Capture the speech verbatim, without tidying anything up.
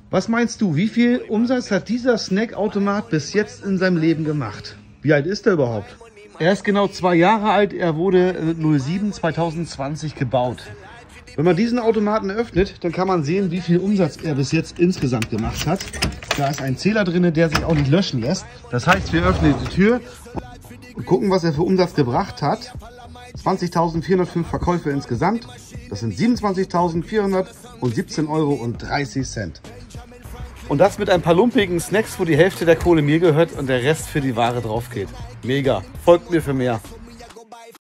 Was meinst du, wie viel Umsatz hat dieser Snackautomat bis jetzt in seinem Leben gemacht? Wie alt ist er überhaupt? Er ist genau zwei Jahre alt, er wurde null sieben zweitausendzwanzig gebaut. Wenn man diesen Automaten öffnet, dann kann man sehen, wie viel Umsatz er bis jetzt insgesamt gemacht hat. Da ist ein Zähler drin, der sich auch nicht löschen lässt. Das heißt, wir öffnen die Tür und gucken, was er für Umsatz gebracht hat. zwanzigtausendvierhundertfünf Verkäufe insgesamt. Das sind siebenundzwanzigtausendvierhundertsiebzehn Euro und dreißig Cent. Und das mit ein paar lumpigen Snacks, wo die Hälfte der Kohle mir gehört und der Rest für die Ware drauf geht. Mega. Folgt mir für mehr.